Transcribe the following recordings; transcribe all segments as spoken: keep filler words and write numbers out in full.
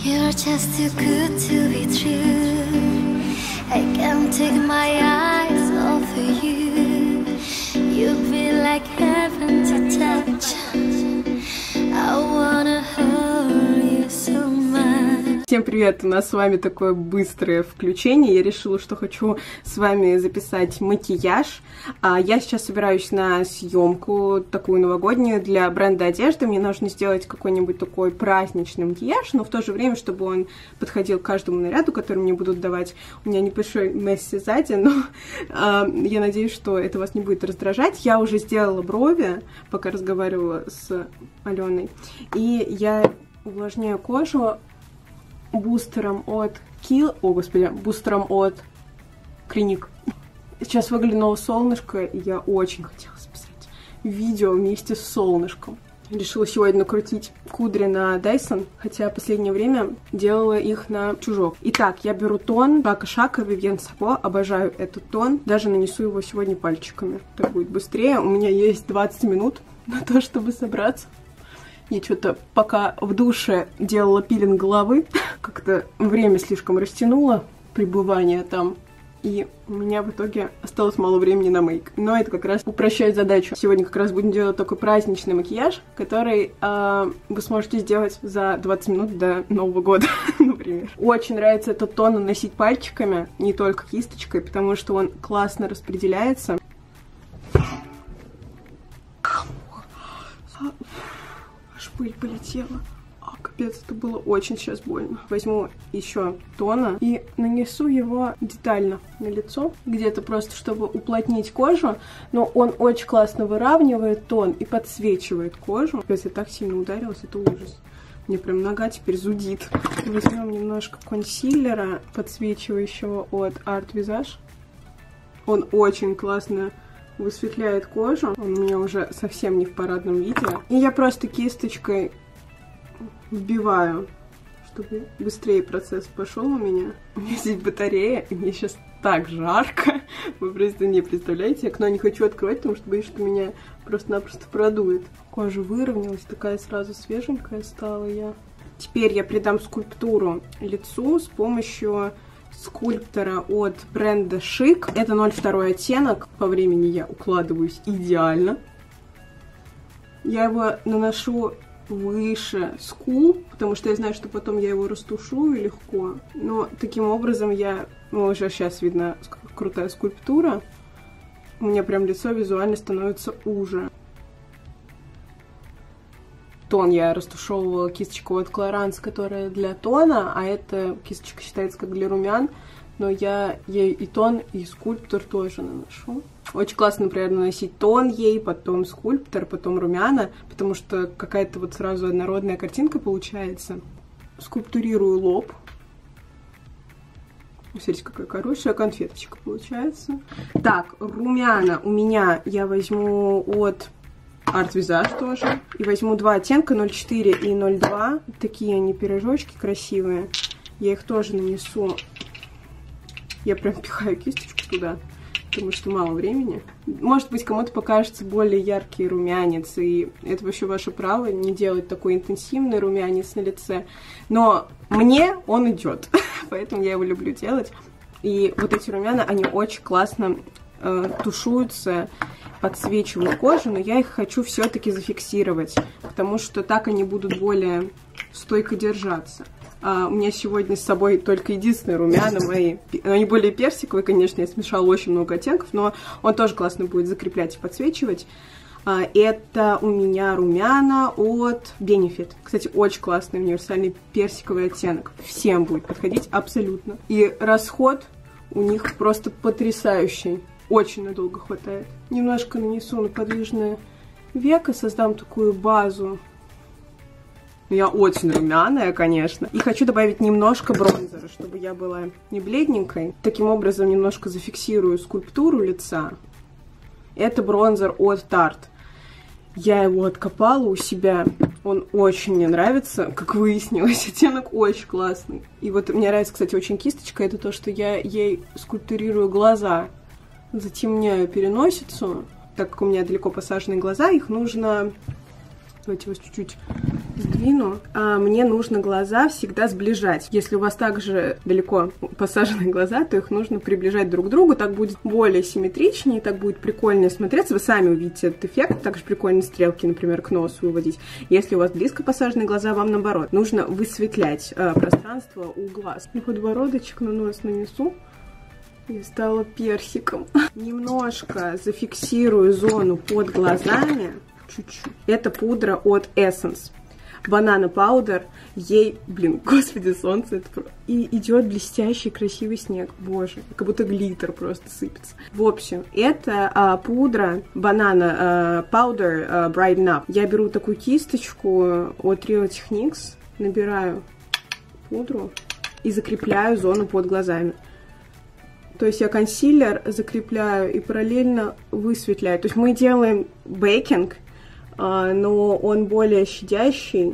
You're just too good to be true. I can't take my eyes off of you. You feel like heaven to touch. I wanna hold you so much. Всем привет! У нас с вами такое быстрое включение. Я решила, что хочу с вами записать макияж. Я сейчас собираюсь на съемку такую новогоднюю для бренда одежды. Мне нужно сделать какой-нибудь такой праздничный макияж, но в то же время, чтобы он подходил к каждому наряду, который мне будут давать. У меня небольшой месси сзади, но я надеюсь, что это вас не будет раздражать. Я уже сделала брови, пока разговаривала с Аленой. И я увлажняю кожу бустером от Kill, о господи, бустером от Clinique. Сейчас выглянуло солнышко, и я очень хотела записать видео вместе с солнышком. Решила сегодня накрутить кудри на Dyson, хотя в последнее время делала их на чужок. Итак, я беру тон Шака Шака Vivienne Savo, обожаю этот тон, даже нанесу его сегодня пальчиками. Так будет быстрее, у меня есть двадцать минут на то, чтобы собраться. Я что-то пока в душе делала пилинг головы, как-то время слишком растянуло, пребывание там, и у меня в итоге осталось мало времени на мейк. Но это как раз упрощает задачу. Сегодня как раз будем делать такой праздничный макияж, который э, вы сможете сделать за двадцать минут до Нового года, например. Очень нравится этот тон наносить пальчиками, не только кисточкой, потому что он классно распределяется. Пыль полетела. А, капец, это было очень сейчас больно. Возьму еще тона и нанесу его детально на лицо, где-то просто, чтобы уплотнить кожу, но он очень классно выравнивает тон и подсвечивает кожу. Капец, я так сильно ударилась, это ужас. Мне прям нога теперь зудит. Возьмем немножко консилера, подсвечивающего от Art Visage. Он очень классно высветляет кожу. Он у меня уже совсем не в парадном виде. И я просто кисточкой вбиваю, чтобы быстрее процесс пошел у меня. У меня здесь батарея, и мне сейчас так жарко. Вы просто не представляете. Окно не хочу открывать, потому что боюсь, что меня просто-напросто продует. Кожа выровнялась, такая сразу свеженькая стала я. Теперь я придам скульптуру лицу с помощью скульптора от бренда Chic. Это ноль два оттенок. По времени я укладываюсь идеально. Я его наношу выше скул, потому что я знаю, что потом я его растушую легко. Но таким образом я... Ну, уже сейчас видно крутая скульптура. У меня прям лицо визуально становится уже. Тон я растушевывала кисточку от Clarins, которая для тона, а эта кисточка считается как для румян, но я ей и тон, и скульптор тоже наношу. Очень классно, например, наносить тон ей, потом скульптор, потом румяна, потому что какая-то вот сразу однородная картинка получается. Скульптурирую лоб. Смотрите, какая хорошая конфеточка получается. Так, румяна у меня я возьму от Art Visage тоже. И возьму два оттенка, ноль четыре и ноль два. Такие они пирожочки красивые. Я их тоже нанесу. Я прям пихаю кисточку туда, потому что мало времени. Может быть, кому-то покажется более яркий румянец, и это вообще ваше право не делать такой интенсивный румянец на лице. Но мне он идет, поэтому я его люблю делать. И вот эти румяна, они очень классно э, тушуются, подсвечиваю кожу, но я их хочу все-таки зафиксировать, потому что так они будут более стойко держаться. А у меня сегодня с собой только единственные румяна мои. Они более персиковые, конечно, я смешала очень много оттенков, но он тоже классно будет закреплять и подсвечивать. А, это у меня румяна от Benefit. Кстати, очень классный универсальный персиковый оттенок. Всем будет подходить абсолютно. И расход у них просто потрясающий. Очень надолго хватает. Немножко нанесу на подвижное веко, создам такую базу. Я очень румяная, конечно. И хочу добавить немножко бронзера, чтобы я была не бледненькой. Таким образом немножко зафиксирую скульптуру лица. Это бронзер от Tarte. Я его откопала у себя. Он очень мне нравится, как выяснилось. Оттенок очень классный. И вот мне нравится, кстати, очень кисточка. Это то, что я ей скульптурирую глаза. Затемняю переносицу. Так как у меня далеко посаженные глаза, их нужно... Давайте вас чуть-чуть сдвину. А мне нужно глаза всегда сближать. Если у вас также далеко посаженные глаза, то их нужно приближать друг к другу. Так будет более симметричнее, так будет прикольнее смотреться. Вы сами увидите этот эффект. Также прикольно стрелки, например, к носу выводить. Если у вас близко посаженные глаза, вам наоборот. Нужно высветлять э, пространство у глаз. И подбородочек на нос нанесу. И стала персиком. Немножко зафиксирую зону под глазами. Чуть-чуть. Это пудра от Essence. Банана паудер. Ей, блин, господи, солнце. Это... И идет блестящий, красивый снег. Боже, как будто глиттер просто сыпется. В общем, это а, пудра банана паудер а, Brighten Up. Я беру такую кисточку от Real Techniques, набираю пудру и закрепляю зону под глазами. То есть я консилер закрепляю и параллельно высветляю. То есть мы делаем бейкинг, но он более щадящий.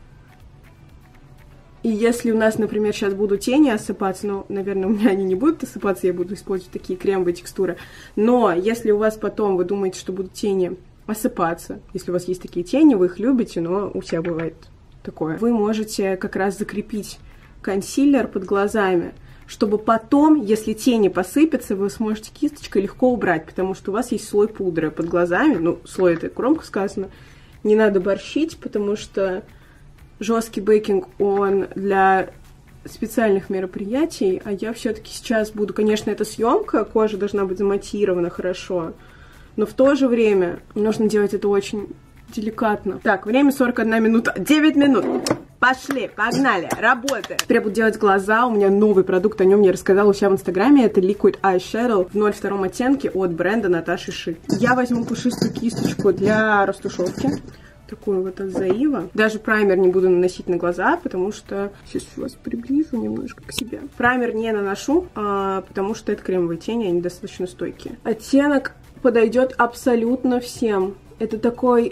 И если у нас, например, сейчас будут тени осыпаться, ну, наверное, у меня они не будут осыпаться, я буду использовать такие кремовые текстуры. Но если у вас потом, вы думаете, что будут тени осыпаться, если у вас есть такие тени, вы их любите, но у всех бывает такое, вы можете как раз закрепить консилер под глазами, чтобы потом, если тени посыпятся, вы сможете кисточкой легко убрать, потому что у вас есть слой пудры под глазами. Ну, слой — это громко сказано. Не надо борщить, потому что жесткий бейкинг, он для специальных мероприятий, а я все-таки сейчас буду... Конечно, это съемка, кожа должна быть заматирована хорошо, но в то же время нужно делать это очень деликатно. Так, время сорок одна минута. девять минут. Пошли, погнали, работаем. Теперь я буду делать глаза. У меня новый продукт, о нем я рассказала у себя в инстаграме. Это Liquid Eyeshadow в ноль два оттенке от бренда Наташи Шик. Я возьму пушистую кисточку для растушевки. Такую вот от Заива. Даже праймер не буду наносить на глаза, потому что... Сейчас вас приближу немножко к себе. Праймер не наношу, а, потому что это кремовые тени, они достаточно стойкие. Оттенок подойдет абсолютно всем. Это такой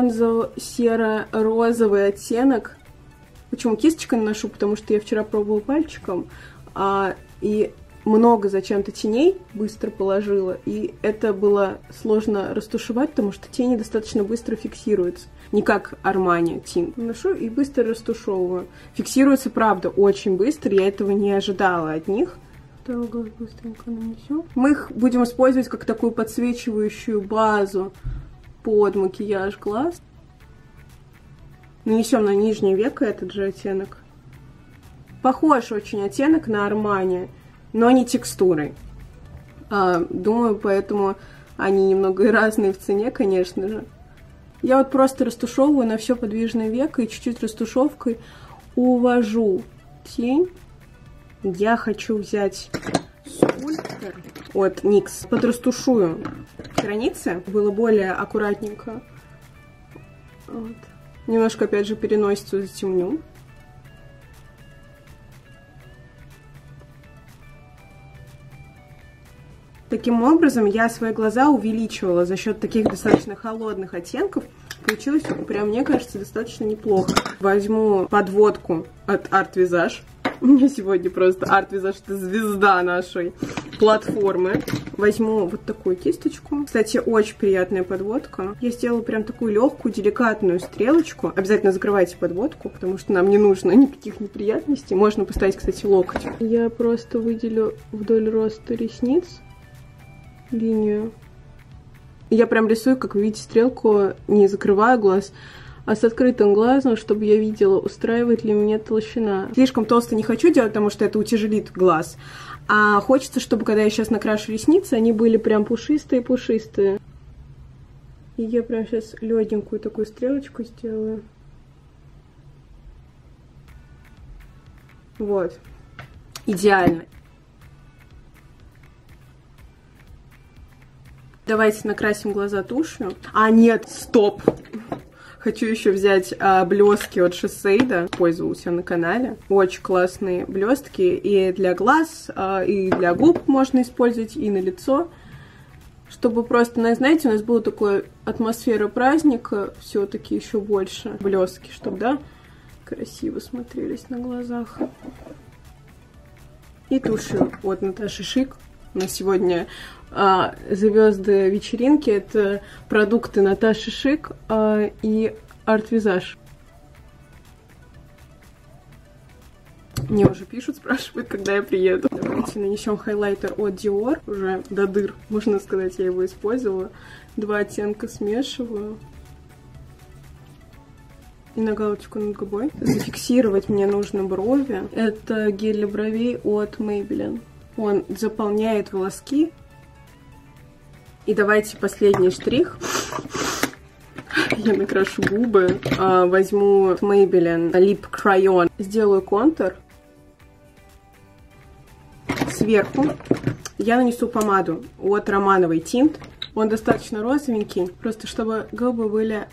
бронзово-серо-розовый оттенок. Почему кисточкой наношу? Потому что я вчера пробовала пальчиком, а, и много зачем-то теней быстро положила, и это было сложно растушевать, потому что тени достаточно быстро фиксируются. Не как Armani Tint. Наношу и быстро растушевываю. Фиксируется, правда, очень быстро, я этого не ожидала от них. Второй глаз быстренько нанесу. Мы их будем использовать как такую подсвечивающую базу под макияж глаз. Нанесем на нижнее веко этот же оттенок. Похож очень оттенок на Armani, но не текстурой. А, думаю, поэтому они немного разные в цене, конечно же. Я вот просто растушевываю на все подвижное веко и чуть-чуть растушевкой увожу тень. Я хочу взять скульптор от никс. Подрастушую границы, было более аккуратненько. Вот. Немножко, опять же, переносицу затемню. Таким образом, я свои глаза увеличивала за счет таких достаточно холодных оттенков. Получилось, прям, мне кажется, достаточно неплохо. Возьму подводку от Art Visage. У меня сегодня просто Art Visage — это звезда нашей платформы. Возьму вот такую кисточку. Кстати, очень приятная подводка. Я сделала прям такую легкую, деликатную стрелочку. Обязательно закрывайте подводку, потому что нам не нужно никаких неприятностей. Можно поставить, кстати, локоть. Я просто выделю вдоль роста ресниц линию. Я прям рисую, как вы видите, стрелку, не закрывая глаз, а с открытым глазом, чтобы я видела, устраивает ли меня толщина. Слишком толсто не хочу делать, потому что это утяжелит глаз. А хочется, чтобы, когда я сейчас накрашу ресницы, они были прям пушистые-пушистые. И я прям сейчас легенькую такую стрелочку сделаю. Вот. Идеально. Давайте накрасим глаза тушью. А, нет, стоп! Хочу еще взять а, блестки от Шисейда. Пользовалась я на канале. Очень классные блестки. И для глаз, а, и для губ можно использовать, и на лицо. Чтобы просто, ну, знаете, у нас была такая атмосфера праздника. Все-таки еще больше блестки, чтобы, да, красиво смотрелись на глазах. И тушью от Наташи Шик. У нас сегодня а, звезды вечеринки. Это продукты Наташи Шик а, и Art Visage. Мне уже пишут, спрашивают, когда я приеду. Давайте нанесем хайлайтер от Dior. Уже до дыр, можно сказать, я его использовала. Два оттенка смешиваю. И на галочку над губой. Зафиксировать мне нужно брови. Это гель для бровей от Maybelline. Он заполняет волоски. И давайте последний штрих. Я накрашу губы. Возьму Maybelline Lip Crayon. Сделаю контур. Сверху я нанесу помаду от Романовой Tint. Он достаточно розовенький, просто чтобы губы были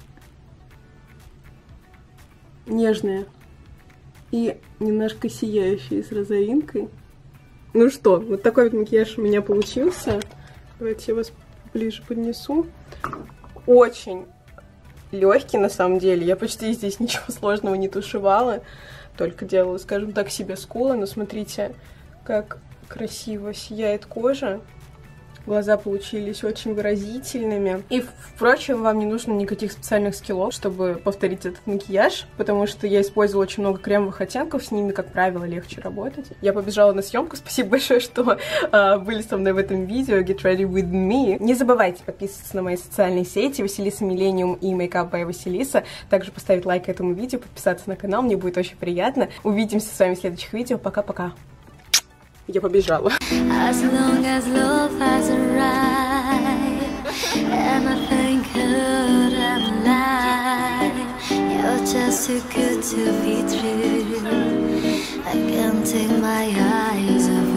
нежные и немножко сияющие с розовинкой. Ну что, вот такой вот макияж у меня получился. Давайте я вас ближе поднесу. Очень легкий на самом деле. Я почти здесь ничего сложного не тушевала, только делала, скажем так, себе скулы. Но смотрите, как красиво сияет кожа. Глаза получились очень выразительными. И, впрочем, вам не нужно никаких специальных скиллов, чтобы повторить этот макияж, потому что я использовала очень много кремовых оттенков, с ними, как правило, легче работать. Я побежала на съемку. Спасибо большое, что э, были со мной в этом видео. Get ready with me. Не забывайте подписываться на мои социальные сети Василиса Миллениум и Makeup by Василиса. Также поставить лайк этому видео, подписаться на канал. Мне будет очень приятно. Увидимся с вами в следующих видео. Пока-пока. Я побежала. As long as love has arrived, anything could and lie. You're just too good to be true. I can't take my eyes off